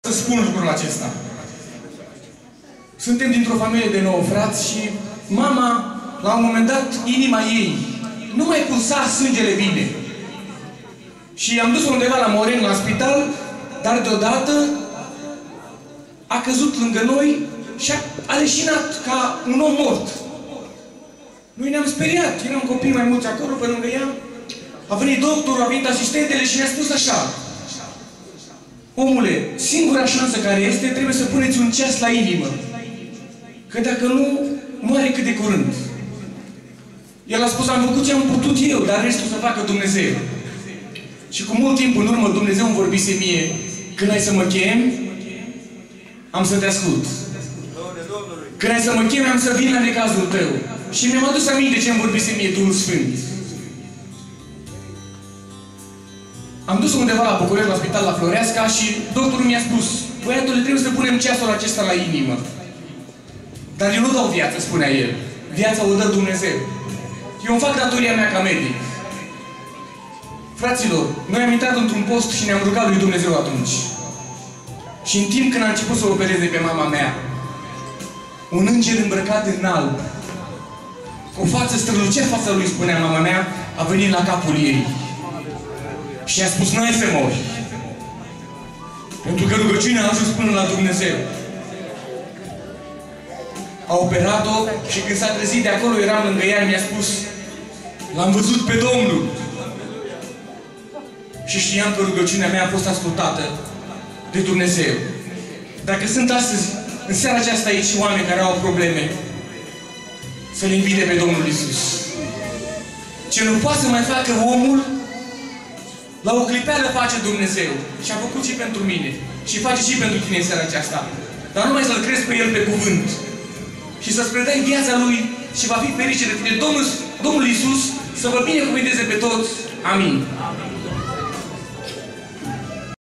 Să spun lucrul acesta. Suntem dintr-o familie de 9 frați și mama, la un moment dat, inima ei nu mai pulsa sângele bine. Și am dus-o undeva la Moreni, la spital, dar deodată a căzut lângă noi și a leșinat ca un om mort. Noi ne-am speriat, eram copii mai mulți acolo pe lângă ea. A venit doctorul, a venit asistentele și ne-a spus așa: omule, singura șansă care este, trebuie să puneți un ceas la inimă. Că dacă nu, moare cât de curând. El a spus, am făcut ce am putut eu, dar restul să facă Dumnezeu. Și cu mult timp în urmă Dumnezeu îmi vorbise mie: când ai să mă chem, am să te ascult. Când ai să mă chem, am să vin la necazul tău. Și mi-am adus aminte ce îmi vorbise mie Duhul Sfânt. Am dus undeva la București, la spital, la Floreasca și doctorul mi-a spus: băiatule, trebuie să punem ceasul acesta la inimă. Dar eu nu dau viață, spunea el. Viața o dă Dumnezeu. Eu îmi fac datoria mea ca medic. Fraților, noi am intrat într-un post și ne-am rugat lui Dumnezeu atunci. Și în timp când a început să opereze pe mama mea, un înger îmbrăcat în alb, cu o față strălucea fața lui, spunea mama mea, a venit la capul ei. Și a spus: n-ai să mori. Pentru că rugăciunea a ajuns până la Dumnezeu. A operat-o și când s-a trezit de acolo, eram lângă ea, mi-a spus: l-am văzut pe Domnul. Și știam că rugăciunea mea a fost ascultată de Dumnezeu. Dacă sunt astăzi, în seara aceasta aici, oameni care au probleme, să-L invite pe Domnul Iisus. Ce nu poate să mai facă omul, la o clipeală face Dumnezeu. Și a făcut și pentru mine. Și face și pentru tine în seara aceasta. Dar numai să-L crezi pe El pe cuvânt. Și să-ți predai viața Lui și va fi ferice de tine. Domnul Iisus să vă binecuvânteze pe toți. Amin.